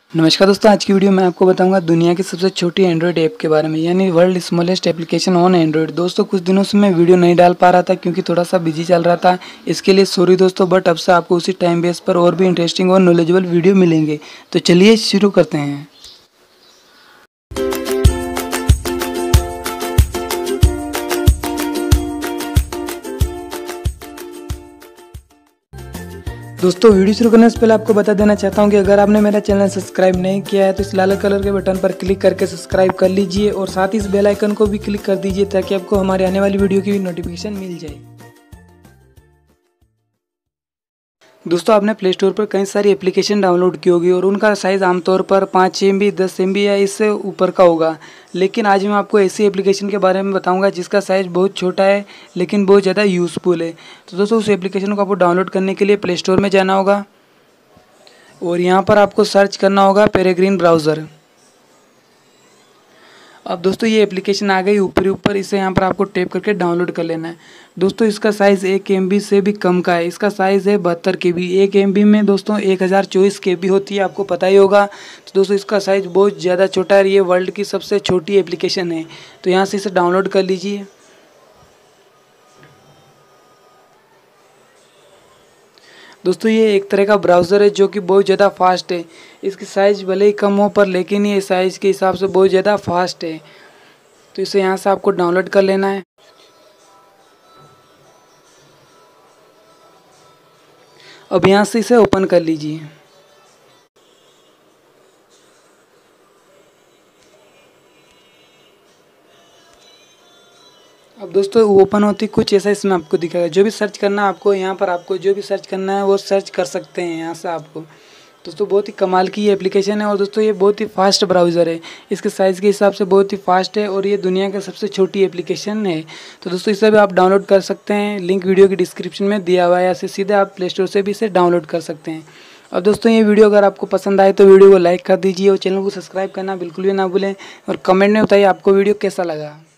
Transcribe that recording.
नमस्कार दोस्तों, आज की वीडियो में आपको बताऊंगा दुनिया की सबसे छोटी एंड्रॉयड ऐप के बारे में, यानी world smallest application on Android. दोस्तों कुछ दिनों से मैं वीडियो नहीं डाल पा रहा था क्योंकि थोड़ा सा बिजी चल रहा था, इसके लिए सॉरी दोस्तों। बट अब से आपको उसी टाइम बेस पर और भी इंटरेस्टिंग और नॉलेजेबल वीडियो मिलेंगे। तो चलिए शुरू करते हैं। दोस्तों वीडियो शुरू करने से पहले आपको बता देना चाहता हूं कि अगर आपने मेरा चैनल सब्सक्राइब नहीं किया है तो इस लाल कलर के बटन पर क्लिक करके सब्सक्राइब कर लीजिए और साथ ही इस बेल आइकन को भी क्लिक कर दीजिए ताकि आपको हमारे आने वाली वीडियो की नोटिफिकेशन मिल जाए। दोस्तों आपने प्ले स्टोर पर कई सारी एप्लीकेशन डाउनलोड की होगी और उनका साइज़ आमतौर पर 5 MB 10 MB या इससे ऊपर का होगा। लेकिन आज मैं आपको ऐसी एप्लीकेशन के बारे में बताऊंगा जिसका साइज़ बहुत छोटा है लेकिन बहुत ज़्यादा यूज़फुल है। तो दोस्तों उस एप्लीकेशन को आपको डाउनलोड करने के लिए प्ले स्टोर में जाना होगा और यहाँ पर आपको सर्च करना होगा पेरेग्रीन ब्राउज़र। अब दोस्तों ये एप्लीकेशन आ गई ऊपर इसे यहाँ पर आपको टैप करके डाउनलोड कर लेना है। दोस्तों इसका साइज़ 1 MB से भी कम का है, इसका साइज़ है 72 KB। 1 MB में दोस्तों 1024 KB होती है, आपको पता ही होगा। तो दोस्तों इसका साइज़ बहुत ज़्यादा छोटा है, ये वर्ल्ड की सबसे छोटी एप्लीकेशन है। तो यहाँ से इसे डाउनलोड कर लीजिए। दोस्तों ये एक तरह का ब्राउज़र है जो कि बहुत ज़्यादा फास्ट है। इसकी साइज़ भले ही कम हो पर लेकिन ये साइज़ के हिसाब से बहुत ज़्यादा फास्ट है। तो इसे यहाँ से आपको डाउनलोड कर लेना है। अब यहाँ से इसे ओपन कर लीजिए। अब दोस्तों ओपन होती कुछ ऐसा इसमें आपको दिखेगा। जो भी सर्च करना है आपको यहाँ पर, आपको जो भी सर्च करना है वो सर्च कर सकते हैं यहाँ से आपको। दोस्तों बहुत ही कमाल की ये एप्लीकेशन है और दोस्तों ये बहुत ही फास्ट ब्राउज़र है। इसके साइज़ के हिसाब से बहुत ही फास्ट है और ये दुनिया की सबसे छोटी एप्लीकेशन है। तो दोस्तों इसे भी आप डाउनलोड कर सकते हैं, लिंक वीडियो की डिस्क्रिप्शन में दिया हुआ है, या सीधे आप प्ले स्टोर से भी इसे डाउनलोड कर सकते हैं। और दोस्तों ये वीडियो अगर आपको पसंद आए तो वीडियो को लाइक कर दीजिए और चैनल को सब्सक्राइब करना बिल्कुल भी ना भूलें और कमेंट में बताइए आपको वीडियो कैसा लगा।